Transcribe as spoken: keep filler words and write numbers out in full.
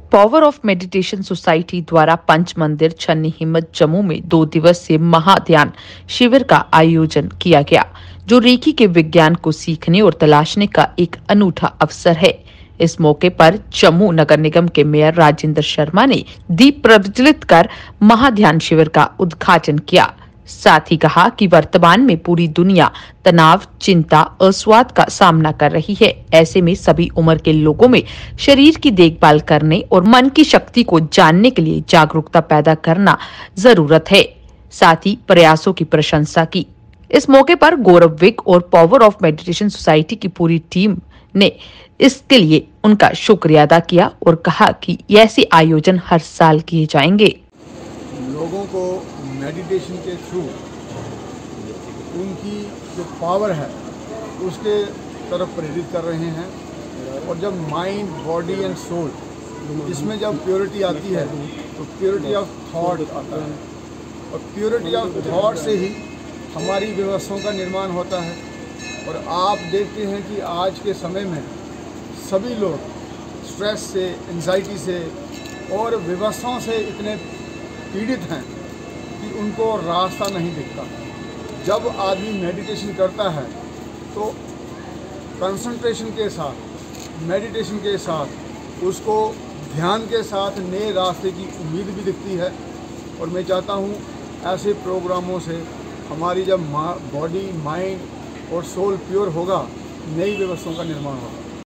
Power of meditation society द्वारा पंच मंदिर छन्नी हिम्मत जम्मू में दो दिवसीय महाध्यान शिविर का आयोजन किया गया, जो रेकी के विज्ञान को सीखने और तलाशने का एक अनूठा अवसर है। इस मौके पर जम्मू नगर निगम के मेयर राजेंद्र शर्मा ने दीप प्रज्वलित कर महाध्यान शिविर का उद्घाटन किया। साथ ही कहा कि वर्तमान में पूरी दुनिया तनाव, चिंता, अस्वाद का सामना कर रही है। ऐसे में सभी उम्र के लोगों में शरीर की देखभाल करने और मन की शक्ति को जानने के लिए जागरूकता पैदा करना जरूरत है। साथ ही प्रयासों की प्रशंसा की। इस मौके पर गौरव विक और पावर ऑफ मेडिटेशन सोसाइटी की पूरी टीम ने इसके लिए उनका शुक्रिया अदा किया और कहा कि ऐसे आयोजन हर साल किए जाएंगे। लोगों को मेडिटेशन के थ्रू उनकी जो पावर है उसके तरफ प्रेरित कर रहे हैं, और जब माइंड, बॉडी एंड सोल, इसमें जब प्योरिटी आती है तो प्योरिटी ऑफ थॉट आता है, और प्योरिटी ऑफ थॉट से ही हमारी व्यवस्थाओं का निर्माण होता है। और आप देखते हैं कि आज के समय में सभी लोग स्ट्रेस से, एंजाइटी से और व्यवस्थाओं से इतने पीड़ित हैं कि उनको रास्ता नहीं दिखता। जब आदमी मेडिटेशन करता है तो कंसंट्रेशन के साथ, मेडिटेशन के साथ उसको ध्यान के साथ नए रास्ते की उम्मीद भी दिखती है। और मैं चाहता हूँ ऐसे प्रोग्रामों से हमारी जब बॉडी, माइंड और सोल प्योर होगा, नई व्यवस्थाओं का निर्माण होगा।